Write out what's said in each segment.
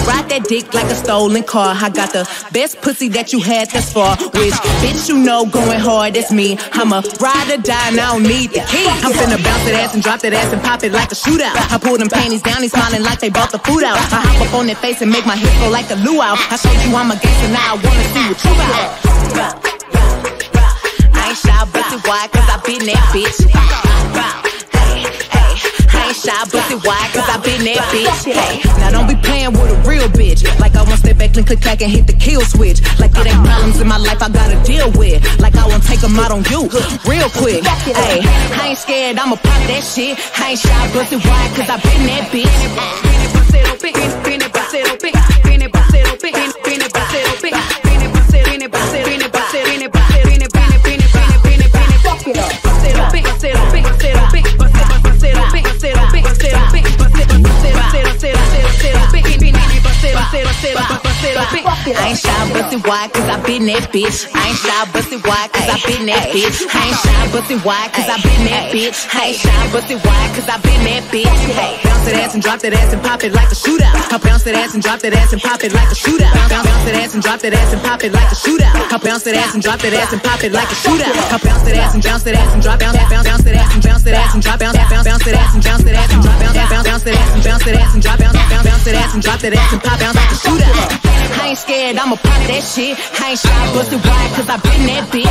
ride that dick like a stolen car. I got the best pussy that you had thus far. Which bitch you know going hard, it's me. I'm a ride or die and I don't need the key. I'm finna bounce that ass and drop that ass and pop it like a shootout. I pull them panties down, he's smiling like they brought the food out. I hop up on their face and make my hips go like a luau. I showed you I'm a gangster, now I wanna see what you got. I ain't shy, busted wide, cause I been that bitch. I ain't shy, busted wide, cause I been that bitch. Hey, now don't be playing with a real bitch. Like I won't step back and click clack and hit the kill switch. Like it ain't problems in my life I gotta deal with. Like I won't take them out on you real quick. Hey, I ain't scared, I'ma pop that shit. I ain't shy, busted wide, cause I been that bitch. I ain't shy, busted wide, cause I been that bitch. I ain't shy, busted wide, cause I been that bitch. I ain't shy, busted wide, cause I been that bitch. I ain't shy, busted wide, cause I been that bitch. Bounce that ass and drop that ass and pop it like a shootout. I bounce that ass and drop that ass and pop it like a shootout. Bounce that ass and drop that ass and pop it like a shootout. I bounce that ass and drop that ass and pop it like a shootout. I bounce that ass and bounce that ass and drop bounce that ass and bounce that ass and drop bounce that ass and bounce that ass and drop bounce that ass and bounce that ass and drop bounce that ass and drop that ass and pop bounce like a shootout. I ain't scared, I'ma pop that shit. I ain't shy, busted wide, cause I been that bitch.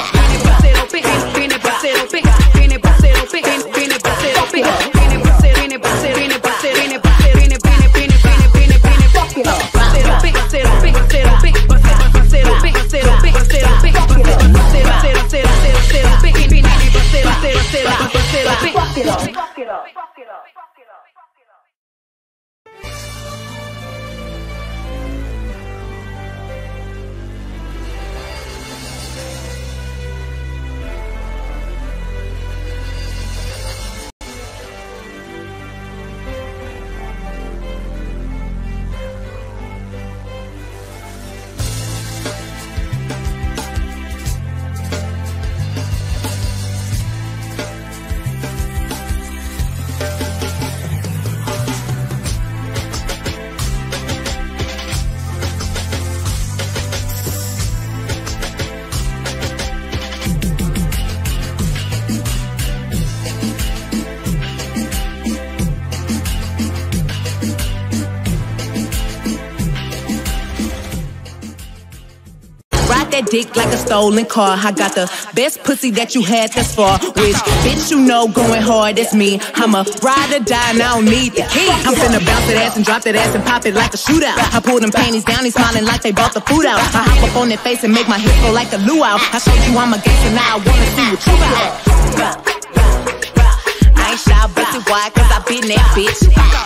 That dick like a stolen car. I got the best pussy that you had thus far. Which bitch you know going hard, it's me. I'm a ride or die and I don't need the key. I'm finna bounce that ass and drop that ass and pop it like a shootout. I pull them panties down, he's smiling like they brought the food out. I hop up on their face and make my hips go like a luau. I showed you I'm a gangster, now I wanna see what you got. I ain't shy, busted wide, cause I been that bitch.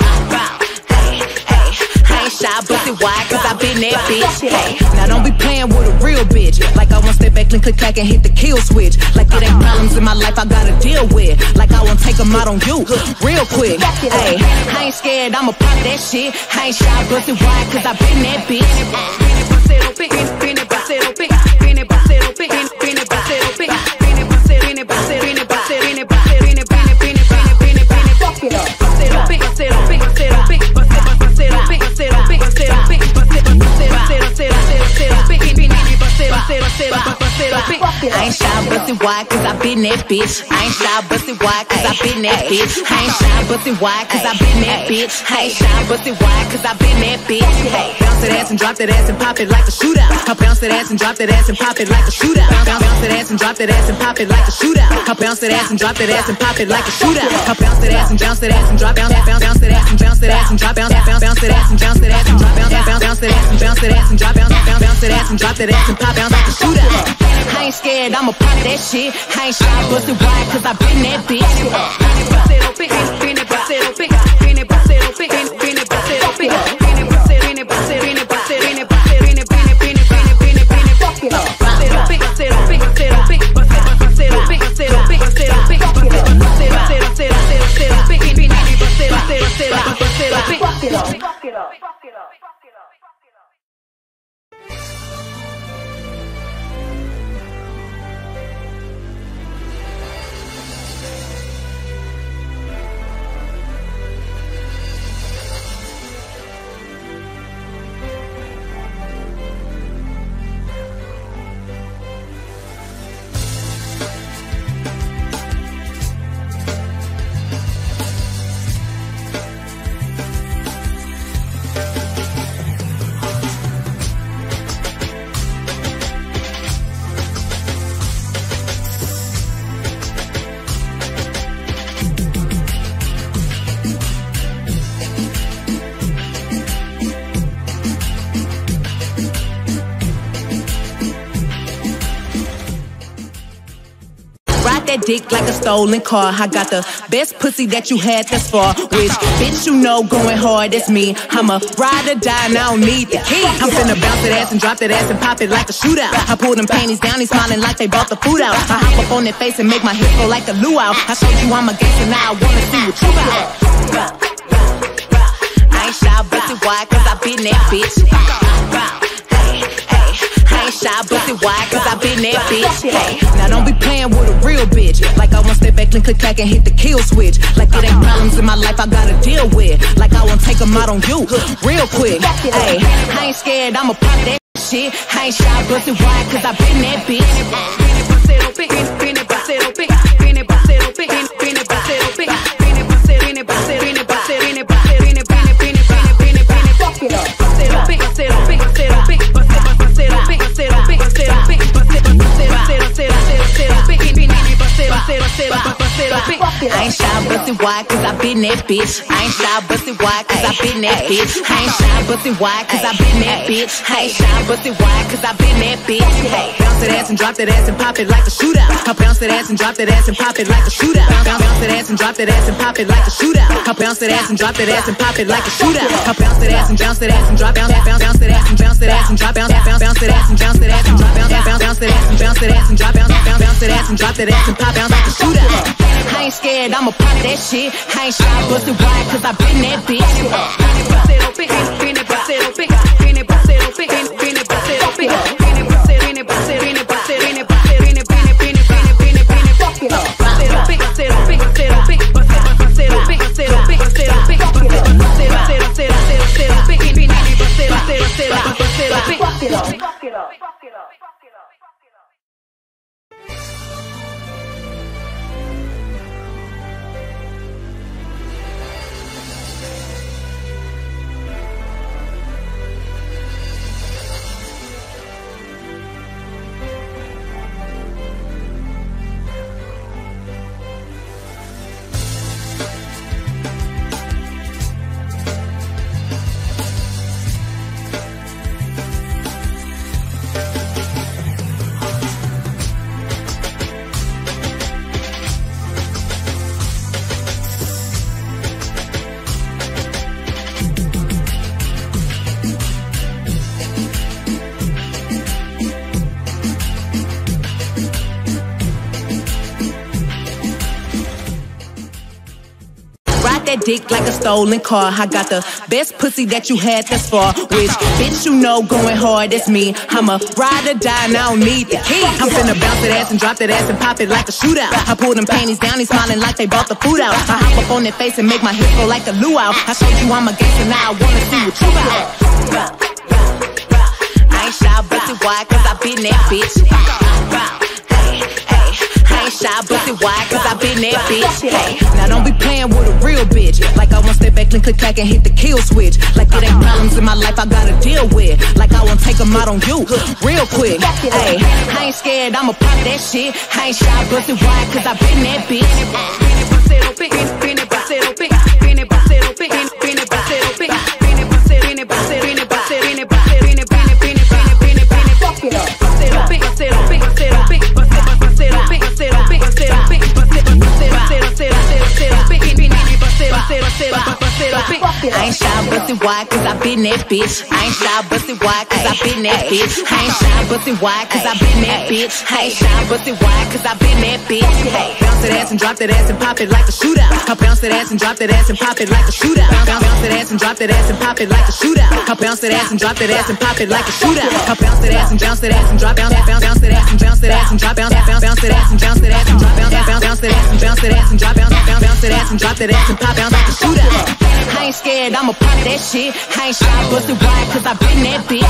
I ain't shy, busted wide, cause I been that bitch. Hey, now don't be playing with a real bitch. Like I won't step back and click clack and hit the kill switch. Like it ain't problems in my life I gotta deal with. Like I won't take them out on you real quick. Hey, I ain't scared, I'ma pop that shit. I ain't shy, busted wide, cause I been that bitch. I ain't shy, busted wide, cause I been that bitch. I ain't shy, busted wide, cause I been that bitch. I ain't shy, busted wide, cause I been that bitch. I ain't shy, busted wide, cause I been that bitch. Bounce that ass and drop that ass and pop it like a shootout. I bounce that ass and drop that ass and pop it like a shootout. Bounce that ass and drop that ass and pop it like a shootout. I bounce that ass and drop that ass and pop it like a shootout. I bounce that ass and bounce that ass and drop bounce that ass and bounce that ass and drop bounce that ass and bounce that ass and drop bounce that ass and bounce that ass and drop bounce that ass and drop that ass and pop bounce like a shootout. I ain't scared, I'ma pop that shit. I ain't shy, busted wide, cause I been that bitch. that dick like a stolen car. I got the best pussy that you had thus far. Which bitch you know going hard, it's me. I'm a ride or die and I don't need the key. I'm finna bounce that ass and drop that ass and pop it like a shootout. I pull them panties down, he's smiling like they bought the food out. I hop up on their face and make my hips go like a luau. I showed you I'm a gangster, now I wanna see what you got. I ain't shy, bustin' wide, cause I been that bitch. I ain't shy, bustin' wide, cause I been that bitch. Hey, now don't be playing with a real bitch. Like I won't step back and click clack and hit the kill switch. Like it ain't problems in my life I gotta deal with. Like I won't take them out on you real quick. Hey, I ain't scared, I'ma pop that shit. I ain't shy, bustin' wide, cause I been that bitch. I ain't shy, bustin' wide, cause I been that bitch. I ain't shy, bustin' wide, cause I been that bitch. I ain't shy, bustin' wide, cause I been that bitch. I ain't shy, bustin' wide, cause I been that bitch. Hey, bounce that ass and drop that ass and pop it like a shootout. I bounce that ass and drop that ass and pop it like a shootout. Bounce that ass and drop that ass and pop it like a shootout. I bounce that ass and drop that ass and pop it like a shootout. I bounce that ass and bounce that ass and drop bounce that ass and bounce that ass and drop bounce that ass and bounce that ass and drop bounce that ass and bounce that ass and drop bounce that ass and drop that ass and pop bounce like a shootout. I ain't scared, I'ma pop that shit. I ain't shy, bustin' wide, cause I been that bitch. That dick like a stolen car. I got the best pussy that you had thus far. Which bitch you know going hard, it's me. I'm a ride or die and I don't need the key. I'm finna bounce that ass and drop that ass and pop it like a shootout. I pull them panties down, he's smiling like they bought the food out. I hop up on their face and make my hips go like a luau. I showed you I'm a gangster, now I wanna see what you got. I ain't shy, bustin' wide, cause I been that bitch. I ain't shy, bustin' wide, cause I been that bitch. Hey, now don't be playing with a real bitch. Like I won't step back and click clack and hit the kill switch. Like it ain't problems in my life I gotta deal with. Like I won't take them out on you real quick. Hey, I ain't scared, I'ma pop that shit. I ain't shy, bustin' wide, cause I been that bitch. I ain't shy, bustin' wide, cause I been that bitch. I ain't shy, bustin' wide, cause I been that bitch. I ain't shy, bustin' wide, cause I been that bitch. I ain't shy, bustin' wide, cause I been that bitch. Hey, bounce that ass and drop that ass and pop it like a shootout. I bounce that ass and drop that ass and pop it like a shootout. Bounce that ass and drop that ass and pop it like a shootout. I bounce that ass and drop that ass and pop it like a shootout. I bounce that ass and bounce that ass and drop bounce that ass and bounce that ass and drop bounce that ass and bounce that ass and drop bounce that ass and bounce that ass and drop bounce that ass and drop that ass and pop bounce like a shootout. I ain't scared, I'ma pop that shit. I ain't shy, bustin' wide, cause I been that bitch.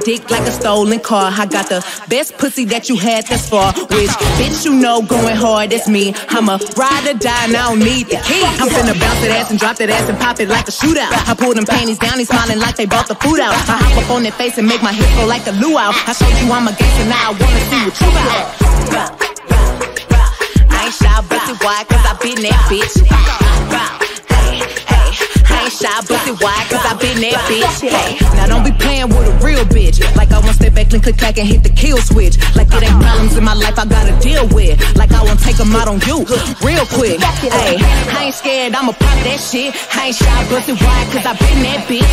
dick like a stolen car. I got the best pussy that you had thus far. Which bitch you know going hard, that's me. I'm a ride or die and I don't need the key. I'm finna bounce that ass and drop that ass and pop it like a shootout. I pull them panties down, he's smiling like they bought the food out. I hop up on their face and make my hips go like a luau. I showed you I'm a gangster, now I wanna see what you about. I ain't shy, bust it wide, cause I been that bitch. I ain't shy, bust it wide, cause I been that bitch. Hey, now don't be playing with a real bitch. Like I won't step back and click back and hit the kill switch. Like it ain't problems in my life I gotta deal with. Like I won't take them out on you real quick. Hey, I ain't scared, I'ma pop that shit. I ain't shy, bust it wide, cause I been that bitch.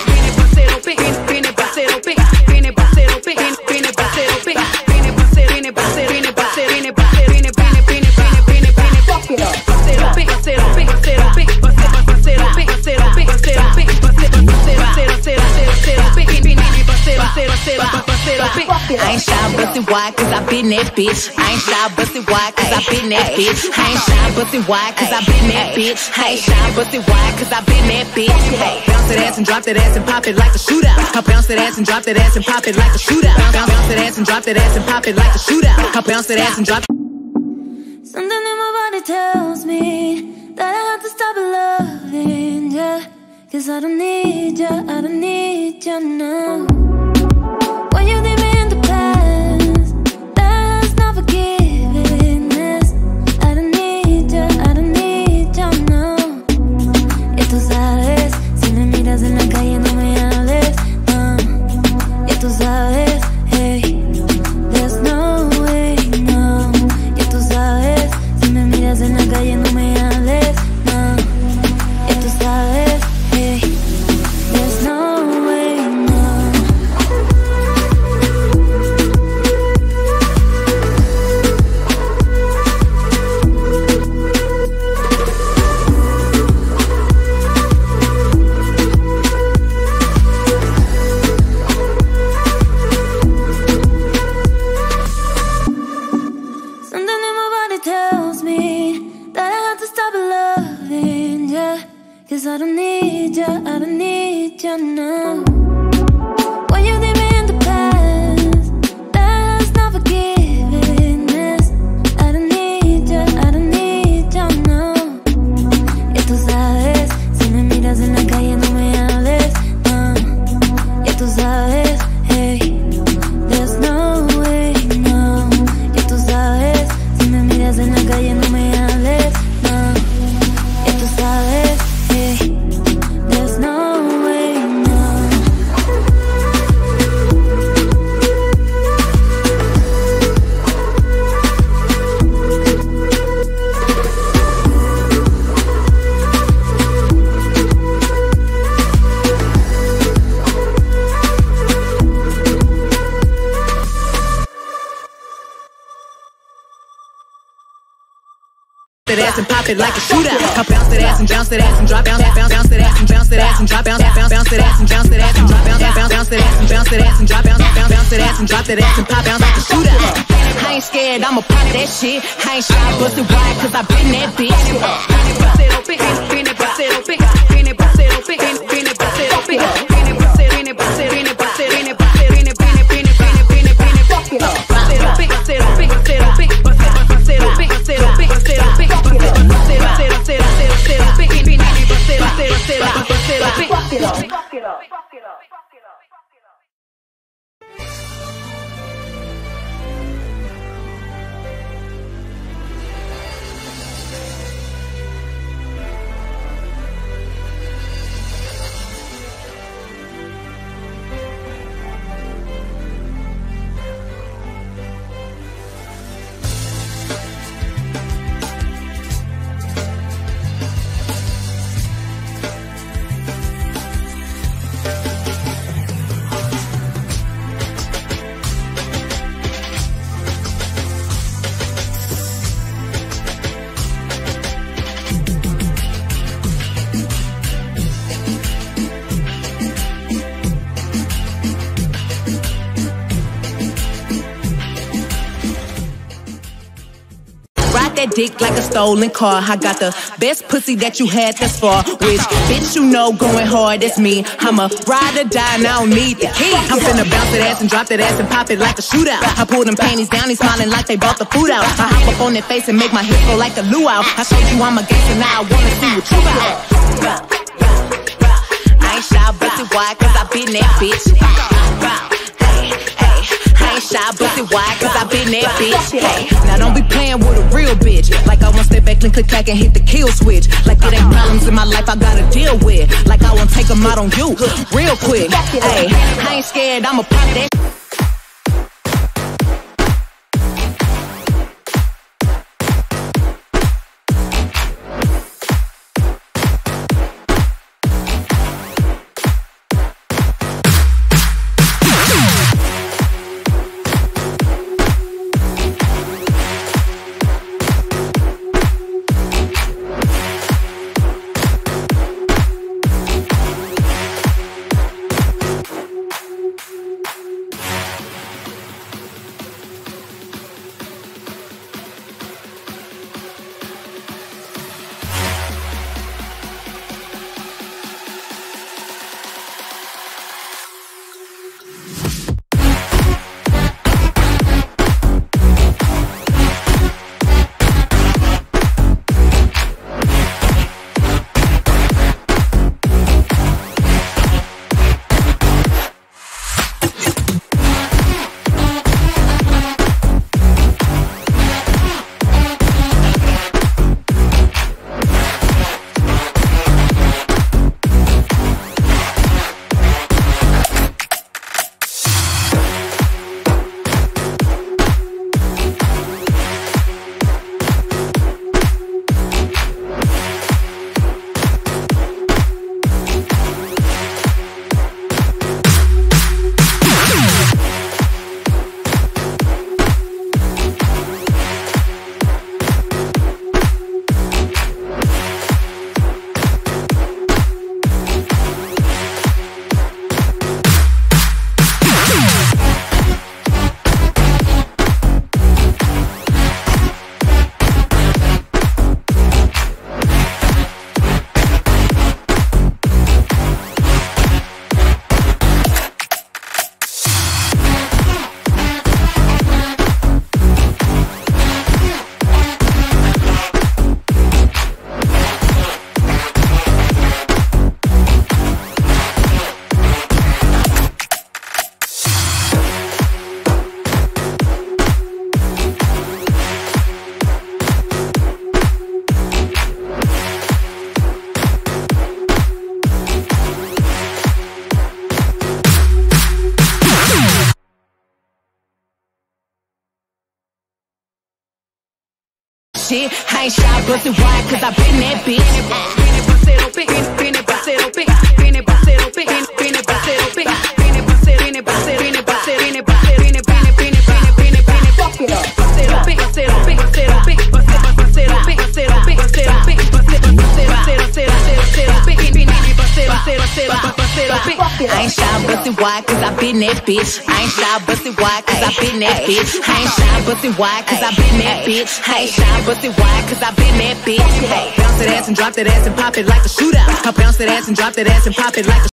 I ain't shy, bust it wide, cause I been that bitch. I ain't shy, bust it wide, cause I been that bitch. I ain't shy, bust it wide, cause I been that bitch. I ain't shy, bust it wide, cause I been that bitch. Bounce that ass and drop that ass and pop it like a shootout. I bounce that ass and drop that ass and pop it like a shootout. Bounce that ass and drop that ass and pop it like a shootout. I bounce that ass and drop. Something in my body tells me that I have to stop loving ya, cause I don't need ya, I don't need ya now. When you leave me in the past, that's not forgiveness. I don't need ya, I don't need ya now. Y tú sabes, si me miras en la calle no me hables, no. Y tú sabes, hey, there's no way, no. Y tú sabes, si me miras en la calle no me hables, no. Y tú sabes, hey, there's no way, no. Something in my body tells me that I have to stop loving ya, cause I don't need ya, I don't need ya now. When you leave me in the past, that's not forgiveness. I don't need ya, I don't need ya now. Y tú sabes, si me miras en la calle no me hables, no. Y tú sabes, hey, there's no way, no. Y tú sabes, si me miras en la calle no me hables, no. Y tú sabes, hey, there's no way, no. That ass and pop it like a shootout. I bounce that ass and bounce that ass and drop, bounce that ass and bounce that ass and drop, bounce that ass and bounce that ass and drop, bounce that ass and bounce that ass and drop, bounce that ass and drop that ass and pop, bounce like a shootout. I ain't scared, I'ma pop that shit. I ain't shy, bust it wide, cause I been that bitch. that dick like a stolen car. I got the best pussy that you had thus far. Which bitch you know going hard, that's me. I'm a ride or die and I don't need the key. I'm finna bounce that ass and drop that ass and pop it like a shootout. I pull them panties down, he's smiling like they brought the food out. I hop up on that face and make my hips go like a luau. I showed you I'm a gangster, now I wanna see what you got. I ain't shy, busted wide, cause I been that bitch. I ain't shy, busted wide, cause I been that bitch. Hey, now don't be playing with a real bitch. Like I won't step back and click clack and hit the kill switch. Like it ain't problems in my life I gotta deal with. Like I won't take them out on you real quick. Hey, I ain't scared, I'ma pop that. Shit, I ain't shy, busted wide, cause I been that bitch. I ain't shy, busted wide, cause I been that bitch. I ain't shy, busted wide, cause I been that bitch. I ain't shy, busted wide, cause I been that bitch. I ain't shy, busted wide, cause I been that bitch. Hey, bounce that ass and drop that ass and pop it like a shootout. I bounce that ass and drop that ass and pop it like a